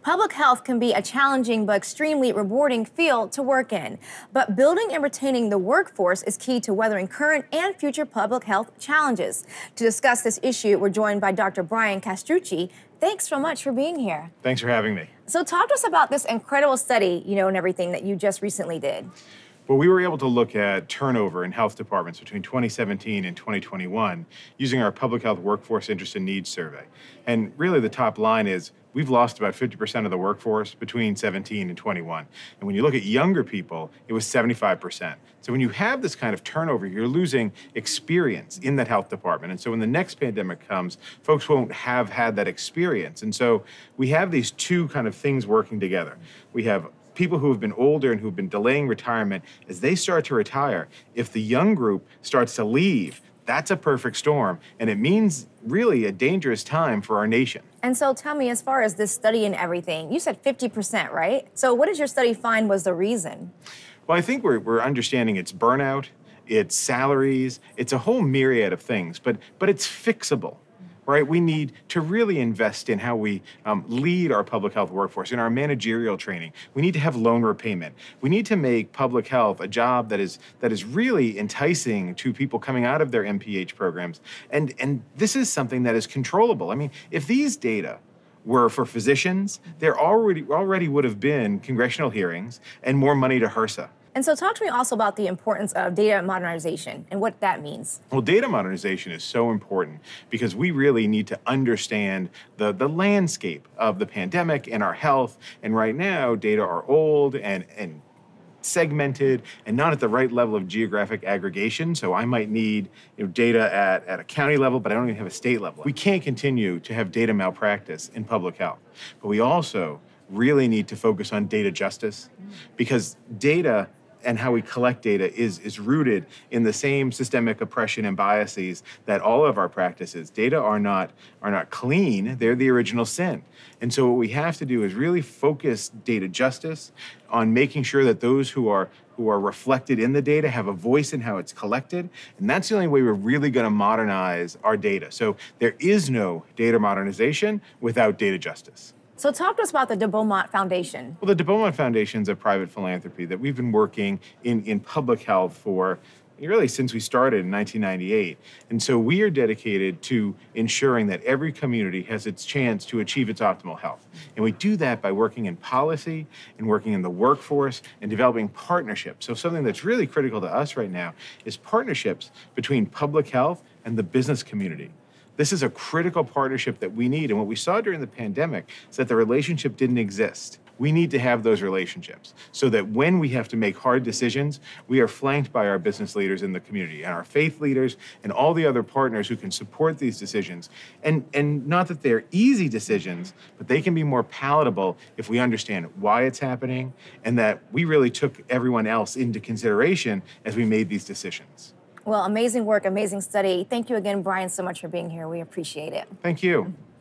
Public health can be a challenging but extremely rewarding field to work in. But building and retaining the workforce is key to weathering current and future public health challenges. To discuss this issue, we're joined by Dr. Brian Castrucci. Thanks so much for being here. Thanks for having me. So talk to us about this incredible study, and everything that you just recently did. Well, we were able to look at turnover in health departments between 2017 and 2021 using our Public Health Workforce Interest and Needs Survey. And really the top line is we've lost about 50% of the workforce between 17 and 21. And when you look at younger people, it was 75%. So when you have this kind of turnover, you're losing experience in that health department. And so when the next pandemic comes, folks won't have had that experience. And so we have these two kind of things working together. We have people who have been older and who've been delaying retirement. As they start to retire, if the young group starts to leave, that's a perfect storm, and it means really a dangerous time for our nation. And so tell me, as far as this study and everything, you said 50%, right? So what did your study find was the reason? Well, I think we're understanding it's burnout, it's salaries, it's a whole myriad of things, but it's fixable. Right? We need to really invest in how we lead our public health workforce, in our managerial training. We need to have loan repayment. We need to make public health a job that is really enticing to people coming out of their MPH programs. And this is something that is controllable. I mean, if these data were for physicians, there already would have been congressional hearings and more money to HRSA. And so talk to me also about the importance of data modernization and what that means. Well, data modernization is so important because we really need to understand the landscape of the pandemic and our health. And right now, data are old and segmented and not at the right level of geographic aggregation. So I might need data at a county level, but I don't even have a state level. We can't continue to have data malpractice in public health. But we also really need to focus on data justice because data and how we collect data is rooted in the same systemic oppression and biases that all of our practices. Data are not clean, they're the original sin. And so what we have to do is really focus data justice on making sure that those who are reflected in the data have a voice in how it's collected. And that's the only way we're really gonna modernize our data. So there is no data modernization without data justice. So talk to us about the de Beaumont Foundation. Well, the de Beaumont Foundation is a private philanthropy that we've been working in public health for really since we started in 1998. And so we are dedicated to ensuring that every community has its chance to achieve its optimal health. And we do that by working in policy and working in the workforce and developing partnerships. So something that's really critical to us right now is partnerships between public health and the business community. This is a critical partnership that we need. And what we saw during the pandemic is that the relationship didn't exist. We need to have those relationships so that when we have to make hard decisions, we are flanked by our business leaders in the community and our faith leaders and all the other partners who can support these decisions. And not that they're easy decisions, but they can be more palatable if we understand why it's happening and that we really took everyone else into consideration as we made these decisions. Well, amazing work, amazing study. Thank you again, Brian, so much for being here. We appreciate it. Thank you.